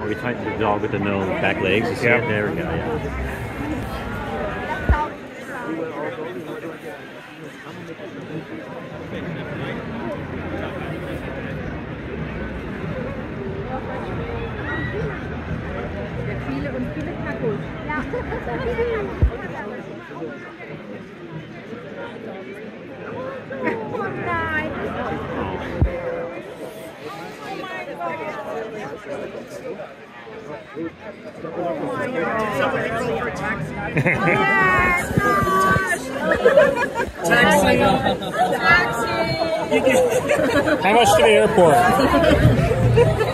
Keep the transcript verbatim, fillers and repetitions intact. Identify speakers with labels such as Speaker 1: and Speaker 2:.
Speaker 1: Are we talking to the dog with the no back legs? You see
Speaker 2: Yep.
Speaker 1: it? There we go, yeah.
Speaker 3: Viele und viele Tacos. Ja. Oh nein.
Speaker 4: Somebody call for a taxi.
Speaker 3: Yes,
Speaker 4: Taxi.
Speaker 3: Taxi.
Speaker 2: How much to the airport?